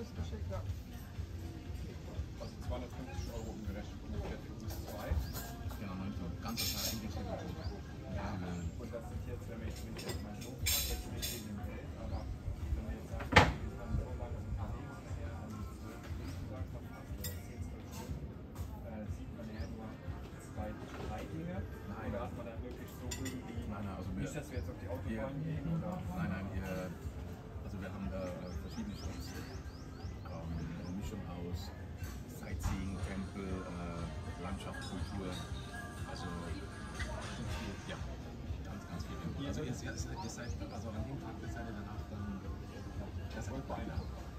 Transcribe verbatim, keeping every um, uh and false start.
beides geschickt, ja. Also zweihundertfünfzig Euro umgerechnet ungefähr für uns zwei. Genau, neun für ganze Zeit inklusive Tote. Ja, und das sind jetzt, wenn wir jetzt mit meinem Sohn fahren, jetzt nicht wegen dem Geld, aber wenn wir jetzt sagen, wir sind dann so lange unterwegs, nachher an die zwölf Stunden gesagt haben, also zehn, zwölf Stunden, äh, sieht man ja nur zwei, drei Dinge. Nein. Oder hat man dann wirklich so irgendwie, Nein, nein, also wir, nicht, dass wir jetzt auf die Autobahn wir, gehen, oder? Nein, nein, wir, also wir haben da verschiedene Shops. Ähm, eine Mischung aus Sightseeing, Tempel, äh, Landschaft, Kultur. Also ja, ganz, ganz viel. Also ihr, ihr, ihr seid, also an dem Tag seid ihr danach dann, das seid ihr beide.